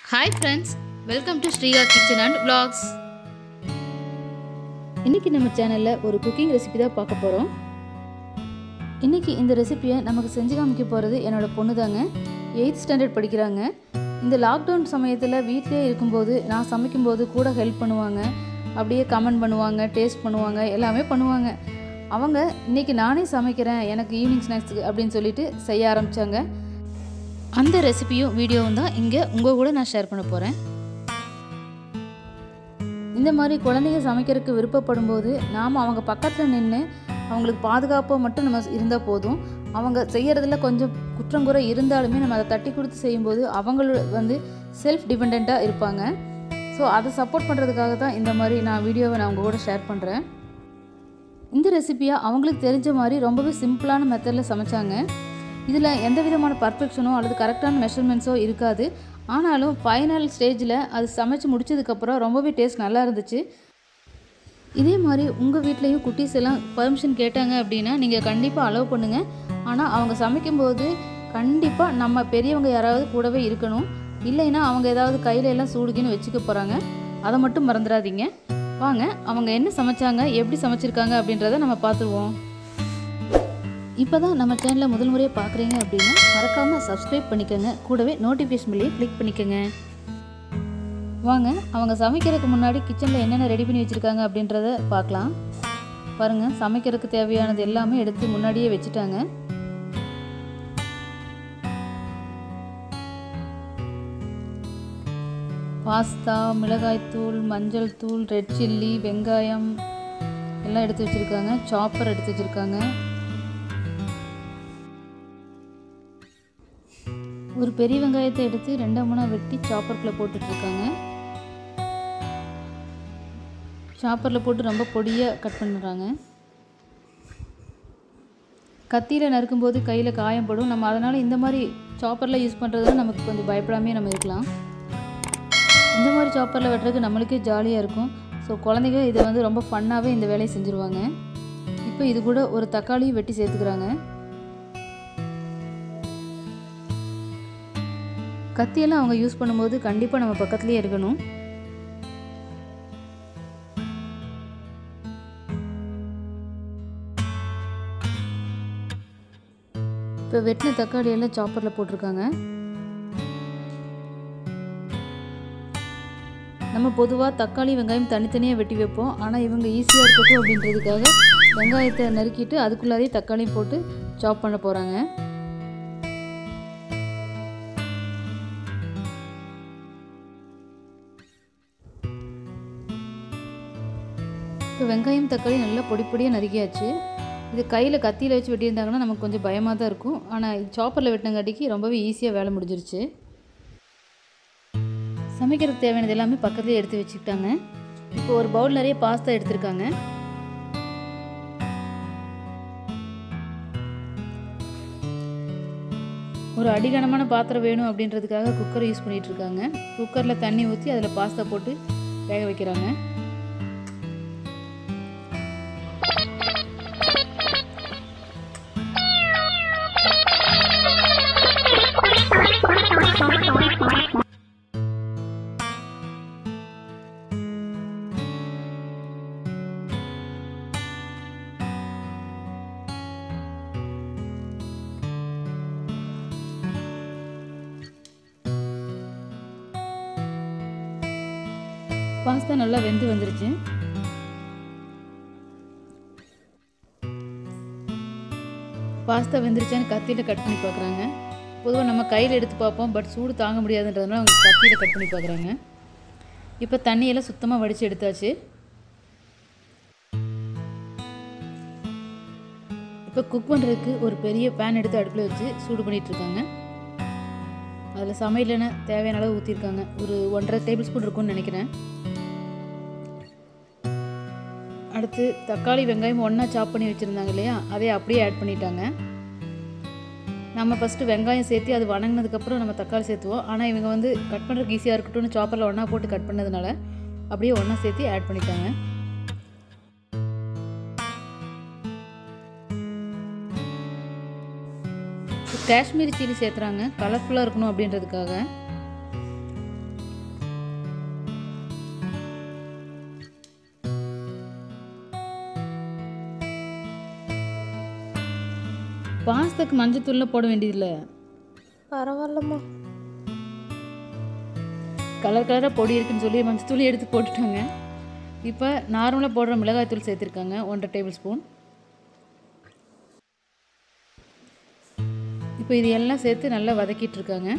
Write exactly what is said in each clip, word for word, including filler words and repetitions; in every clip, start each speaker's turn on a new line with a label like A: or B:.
A: Hi friends, welcome to Sriga Kitchen and Vlogs. இன்னைக்கு நம்ம சேனல்ல ஒரு குக்கிங் ரெசிபி தான் பார்க்க போறோம். இன்னைக்கு இந்த ரெசிபியை நமக்கு செஞ்சு காமிக்க போறது என்னோட பொண்ணு தாங்க. எய்த் ஸ்டாண்டர்ட் படிக்கிறாங்க. இந்த லாக்டவுன் சமயத்துல வீட்லயே இருக்கும்போது நான் சமைக்கும்போது கூட ஹெல்ப் பண்ணுவாங்க. அப்படியே கமெண்ட் பண்ணுவாங்க, டேஸ்ட் பண்ணுவாங்க, எல்லாமே பண்ணுவாங்க. அவங்க இன்னைக்கு நானே சமைக்கிறேன் எனக்கு ஈவினிங் ஸ்நாக்ஸ்க்கு அப்படின்னு சொல்லிட்டு செய்ய ஆரம்பிச்சாங்க. அந்த ரெசிபியும் வீடியோவும் தான் இங்கே உங்கள் கூட நான் ஷேர் பண்ண போகிறேன். இந்த மாதிரி குழந்தைங்க சமைக்கிறதுக்கு விருப்பப்படும் போது நாம் அவங்க பக்கத்தில் நின்று அவங்களுக்கு பாதுகாப்பாக மட்டும் நம்ம இருந்தால் போதும். அவங்க செய்கிறதுல கொஞ்சம் குற்றம் குறை இருந்தாலுமே நம்ம அதை தட்டி கொடுத்து செய்யும்போது அவங்களோட வந்து செல்ஃப் டிபெண்ட்டாக இருப்பாங்க. ஸோ அதை சப்போர்ட் பண்ணுறதுக்காக தான் இந்த மாதிரி நான் வீடியோவை நான் உங்கள் கூட ஷேர் பண்ணுறேன். இந்த ரெசிபியை அவங்களுக்கு தெரிஞ்ச மாதிரி ரொம்பவே சிம்பிளான மெத்தடில் சமைச்சாங்க. இதில் எந்த விதமான பர்ஃபெக்ஷனோ அல்லது கரெக்டான மெஷர்மெண்ட்ஸோ இருக்காது. ஆனாலும் ஃபைனல் ஸ்டேஜில் அது சமைச்சு முடிச்சதுக்கப்புறம் ரொம்பவே டேஸ்ட் நல்லா இருந்துச்சு. இதே மாதிரி உங்கள் வீட்லேயும் குட்டீஸ் எல்லாம் பர்மிஷன் கேட்டாங்க அப்படின்னா நீங்கள் கண்டிப்பாக அலோவ் பண்ணுங்கள். ஆனால் அவங்க சமைக்கும்போது கண்டிப்பாக நம்ம பெரியவங்க யாராவது கூடவே இருக்கணும். இல்லைன்னா அவங்க ஏதாவது கையில் எல்லாம் சூடுகின்னு வச்சுக்க போகிறாங்க. அதை மட்டும் மறந்துடாதீங்க. வாங்க அவங்க என்ன சமைச்சாங்க, எப்படி சமைச்சிருக்காங்க அப்படின்றத நம்ம பார்த்துருவோம். இப்போ தான் நம்ம சேனலில் முதல் முறையாக பார்க்குறீங்க அப்படின்னா மறக்காமல் சப்ஸ்கிரைப் பண்ணிக்கோங்க. கூடவே நோட்டிஃபிகேஷன் பில்லையும் கிளிக் பண்ணிக்கோங்க. வாங்க அவங்க சமைக்கிறதுக்கு முன்னாடி கிச்சனில் என்னென்ன ரெடி பண்ணி வச்சுருக்காங்க அப்படின்றத பார்க்கலாம். பாருங்கள், சமைக்கிறதுக்கு தேவையானது எல்லாமே எடுத்து முன்னாடியே வச்சுட்டாங்க. பாஸ்தா, மிளகாய்த்தூள், மஞ்சள் தூள், ரெட் சில்லி, வெங்காயம் எல்லாம் எடுத்து வச்சுருக்காங்க. சாப்பர் எடுத்து வச்சுருக்காங்க. ஒரு பெரிய வெங்காயத்தை எடுத்து ரெண்டாம் மூணாக வெட்டி சாப்பருக்குள்ளே போட்டுட்ருக்காங்க. சாப்பரில் போட்டு ரொம்ப பொடியாக கட் பண்ணுறாங்க. கத்தியில் நறுக்கும்போது கையில் காயப்படும். நம்ம அதனால் இந்த மாதிரி சாப்பரில் யூஸ் பண்ணுறது நமக்கு கொஞ்சம் பயப்படாமே நம்ம இருக்கலாம். இந்த மாதிரி சாப்பரில் வெட்டுறதுக்கு நம்மளுக்கே ஜாலியாக இருக்கும். ஸோ குழந்தைங்க இதை வந்து ரொம்ப ஃபன்னாகவே இந்த வேலையை செஞ்சுருவாங்க. இப்போ இது கூட ஒரு தக்காளியும் வெட்டி சேர்த்துக்கிறாங்க. கத்தியெல்லாம் அவங்க யூஸ் பண்ணும்போது கண்டிப்பாக நம்ம பக்கத்துலேயே இருக்கணும். இப்போ வெட்டின தக்காளி எல்லாம் சாப்பரில் போட்டிருக்காங்க. நம்ம பொதுவாக தக்காளி வெங்காயம் தனித்தனியாக வெட்டி வைப்போம். ஆனால் இவங்க ஈஸியாக இருக்கட்டும் அப்படின்றதுக்காக வெங்காயத்தை நறுக்கிட்டு அதுக்குள்ளாரே தக்காளி போட்டு சாப் பண்ண போகிறாங்க. இப்போ வெங்காயம் தக்காளி நல்லா பொடி பொடியாக நறுக்கியாச்சு. இது கையில் கத்தியில் வச்சு வெட்டியிருந்தாங்கன்னா நமக்கு கொஞ்சம் பயமாக தான் இருக்கும். ஆனால் இது சாப்பரில் வெட்டினங்காட்டிக்கு ரொம்பவே ஈஸியாக வேலை முடிஞ்சிருச்சு. சமைக்கிறதுக்கு தேவையானது எல்லாமே பக்கத்துலேயே எடுத்து வச்சுக்கிட்டாங்க. இப்போ ஒரு பவுல் நிறைய பாஸ்தா எடுத்திருக்காங்க. ஒரு அடிகனமான பாத்திரம் வேணும் அப்படின்றதுக்காக குக்கர் யூஸ் பண்ணிகிட்டு இருக்காங்க. குக்கரில் தண்ணி ஊற்றி அதில் பாஸ்தா போட்டு வேக வைக்கிறாங்க. பாஸ்தா நல்லா வெந்து வந்துருச்சு. பாஸ்தா வெந்துருச்சான்னு கத்தியில் கட் பண்ணி பார்க்குறாங்க. பொதுவாக நம்ம கையில் எடுத்து பார்ப்போம், பட் சூடு தாங்க முடியாதுன்றதுனால அவங்க கத்தியில் கட் பண்ணி பார்க்குறாங்க. இப்போ தண்ணியெல்லாம் சுத்தமாக வடித்து எடுத்தாச்சு. இப்போ குக் பண்ணுறதுக்கு ஒரு பெரிய பேன் எடுத்து அடுப்பில் வச்சு சூடு பண்ணிகிட்ருக்காங்க. அதில் சமையல் எண்ணெய் தேவையான அளவு ஊற்றிருக்காங்க. ஒரு ஒன்றரை டேபிள் ஸ்பூன் இருக்கும்னு நினைக்கிறேன். அடுத்து தக்காளி வெங்காயம் ஒன்றா சாப் பண்ணி வச்சுருந்தாங்க இல்லையா, அதே அப்படியே ஆட் பண்ணிட்டாங்க. நம்ம ஃபஸ்ட்டு வெங்காயம் சேர்த்து அது வணங்கினதுக்கப்புறம் நம்ம தக்காளி சேர்த்துவோம். ஆனால் இவங்க வந்து கட் பண்ணுறதுக்கு ஈஸியாக இருக்கட்டும்னு சாப்பரில் ஒன்றா போட்டு கட் பண்ணதுனால அப்படியே ஒன்றா சேர்த்து ஆட் பண்ணிட்டாங்க. காஷ்மீரி சில்லி சேர்த்துறாங்க, கலர்ஃபுல்லாக இருக்கணும் அப்படின்றதுக்காக. பாஸ்தாக்கு மஞ்சத்தூள்லாம் போட வேண்டியதில்லை.
B: பரவாயில்லம்மா.
A: கலர் கலராக பொடி இருக்குன்னு சொல்லி மஞ்சத்தூள் எடுத்து போட்டுட்டாங்க. இப்போ நார்மலாக போடுற மிளகாய்த்தூள் சேர்த்துருக்காங்க ஒன்றரை டேபிள் ஸ்பூன். இப்போ இது எல்லாம் சேர்த்து நல்லா வதக்கிட்டு இருக்காங்க.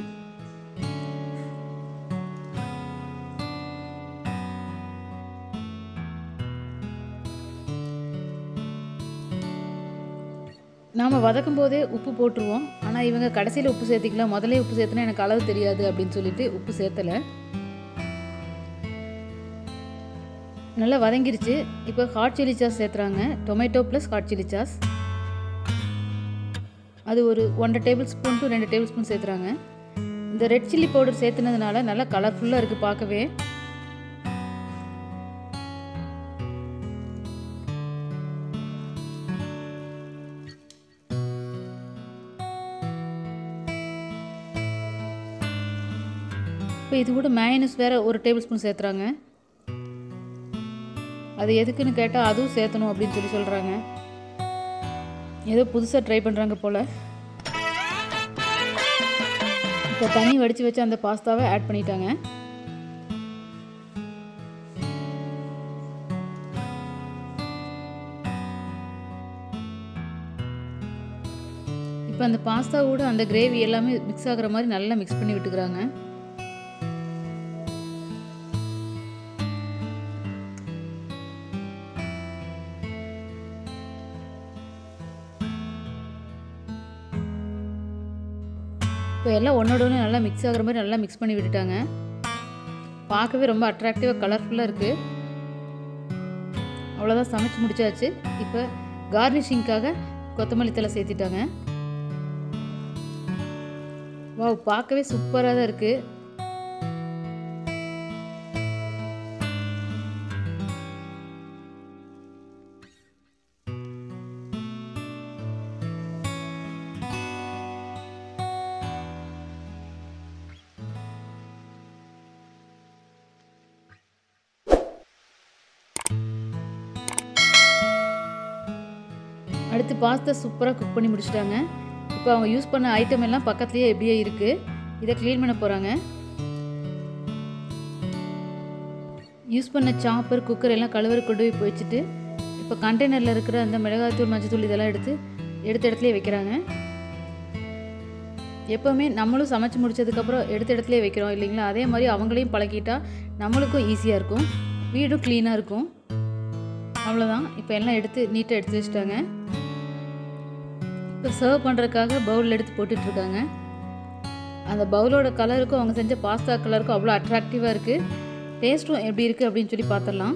A: நாம் வதக்கும் போதே உப்பு போட்டுருவோம். ஆனால் இவங்க கடைசியில் உப்பு சேர்த்திக்கலாம், முதலே உப்பு சேர்த்துனா எனக்கு அளவு தெரியாது அப்படின்னு சொல்லிட்டு உப்பு சேர்த்தலை. நல்லா வதங்கிருச்சு. இப்போ ஹாட் சில்லி சாஸ் சேர்த்துறாங்க. Tomato plus hot chilli sauce. அது ஒரு ஒன்றரை டேபிள் ஸ்பூன் டு ரெண்டு டேபிள் ஸ்பூன் சேர்த்துறாங்க. இந்த ரெட் சில்லி பவுடர் சேர்த்துனதுனால நல்லா கலர்ஃபுல்லாக இருக்குது பார்க்கவே. இப்போ இது கூட மேயனஸ் வேறு ஒரு டேபிள் ஸ்பூன் சேர்த்துறாங்க. அது எதுக்குன்னு கேட்டால் அதுவும் சேர்த்தணும் அப்படின்னு சொல்லி சொல்கிறாங்க. ஏதோ புதுசாக ட்ரை பண்ணுறாங்க போல். இப்போ தண்ணி வடித்து வச்சு அந்த பாஸ்தாவை ஆட் பண்ணிட்டாங்க. இப்போ அந்த பாஸ்தா கூட அந்த கிரேவி எல்லாமே மிக்ஸ் ஆகிற மாதிரி நல்லா மிக்ஸ் பண்ணி விட்டுக்கிறாங்க. இப்போ எல்லாம் ஒன்றோட ஒன்று நல்லா மிக்ஸ் ஆகிற மாதிரி நல்லா மிக்ஸ் பண்ணி விட்டுட்டாங்க. பார்க்கவே ரொம்ப அட்ராக்டிவாக கலர்ஃபுல்லாக இருக்குது. அவ்வளோதான், சமைச்சு முடிச்சாச்சு. இப்போ கார்னிஷிங்காக கொத்தமல்லி தழை சேர்த்திட்டாங்க. வாவ், பார்க்கவே சூப்பராக தான் இருக்குது. அடுத்து பாஸ்தா சூப்பராக குக் பண்ணி முடிச்சிட்டாங்க. இப்போ அவங்க யூஸ் பண்ண ஐட்டம் எல்லாம் பக்கத்துலேயே எப்படியே இருக்குது. இதை க்ளீன் பண்ண போகிறாங்க. யூஸ் பண்ண சாப்பர், குக்கர் எல்லாம் கழுவற கொண்டு போய் வச்சுட்டு இப்போ கண்டெய்னரில் இருக்கிற அந்த மிளகாய்த்தூள், மஞ்சத்தூள் இதெல்லாம் எடுத்து எடுத்த இடத்துலையே வைக்கிறாங்க. எப்போவுமே நம்மளும் சமைச்சு முடிச்சதுக்கப்புறம் எடுத்த இடத்துலையே வைக்கிறோம் இல்லைங்களா? அதே மாதிரி அவங்களையும் பழக்கிட்டா நம்மளுக்கும் ஈஸியாக இருக்கும், வீடும் க்ளீனாக இருக்கும். அவ்வளோதான். இப்போ எல்லாம் எடுத்து நீட்டாக எடுத்து வச்சுட்டாங்க. இப்போ சர்வ் பண்ணுறதுக்காக பவுலில் எடுத்து போட்டுட்ருக்காங்க. அந்த பவுலோட கலருக்கும் அவங்க செஞ்ச பாஸ்தா கலருக்கும் அவ்வளோ அட்ராக்டிவாக இருக்குது. டேஸ்ட்டும் எப்படி இருக்குது அப்படின்னு சொல்லி பார்த்துடலாம்.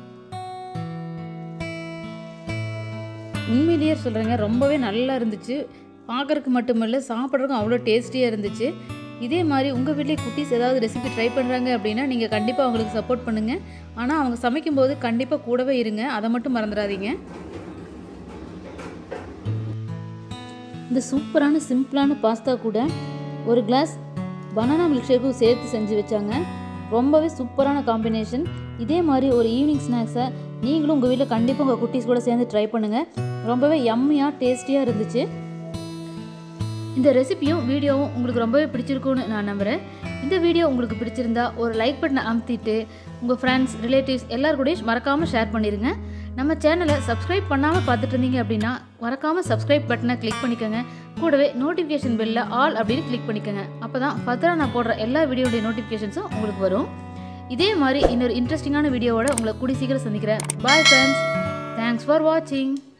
A: உண்மையிலேயே சொல்கிறேங்க, ரொம்பவே நல்லா இருந்துச்சு. பார்க்குறதுக்கு மட்டுமில்லை, சாப்பிட்றதுக்கும் அவ்வளோ டேஸ்டியாக இருந்துச்சு. இதே மாதிரி உங்கள் வீட்டிலே குட்டீஸ் ஏதாவது ரெசிபி ட்ரை பண்ணுறாங்க அப்படின்னா நீங்கள் கண்டிப்பாக அவங்களுக்கு சப்போர்ட் பண்ணுங்கள். ஆனால் அவங்க சமைக்கும்போது கண்டிப்பாக கூடவே இருங்க, அதை மட்டும் மறந்துடாதீங்க. இந்த சூப்பரான சிம்பிளான பாஸ்தா கூட ஒரு கிளாஸ் பனானா மில்க் ஷேக்கும் சேர்த்து செஞ்சு வச்சாங்க. ரொம்பவே சூப்பரான காம்பினேஷன். இதே மாதிரி ஒரு ஈவினிங் ஸ்நாக்ஸை நீங்களும் உங்கள் வீட்டில் கண்டிப்பாக உங்கள் குட்டீஸ் கூட சேர்ந்து ட்ரை பண்ணுங்கள். ரொம்பவே யம்மியாக டேஸ்டியாக இருந்துச்சு. இந்த ரெசிபியும் வீடியோவும் உங்களுக்கு ரொம்பவே பிடிச்சிருக்குன்னு நான் நம்புகிறேன். இந்த வீடியோ உங்களுக்கு பிடிச்சிருந்தா ஒரு லைக் பட்டனை அமுத்திட்டு உங்கள் ஃப்ரெண்ட்ஸ், ரிலேட்டிவ்ஸ் எல்லாருக்கூடையும் மறக்காமல் ஷேர் பண்ணிடுங்க. நம்ம சேனலை சப்ஸ்கிரைப் பண்ணாமல் பார்த்துட்டு இருந்தீங்க அப்படின்னா மறக்காமல் சப்ஸ்கிரைப் பட்டனை கிளிக் பண்ணிக்கோங்க. கூடவே நோட்டிஃபிகேஷன் பெல்லில் ஆல் அப்படின்னு கிளிக் பண்ணிக்கோங்க. அப்போ தான் ஃபர்தராக நான் போடுற எல்லா வீடியோடைய நோட்டிஃபிகேஷன்ஸும் உங்களுக்கு வரும். இதே மாதிரி இன்னொரு இன்ட்ரெஸ்டிங்கான வீடியோவோட உங்களை கூடி சீக்கிரம் சந்திக்கிறேன். பாய் ஃப்ரெண்ட்ஸ், தேங்க்ஸ் ஃபார் வாட்சிங்.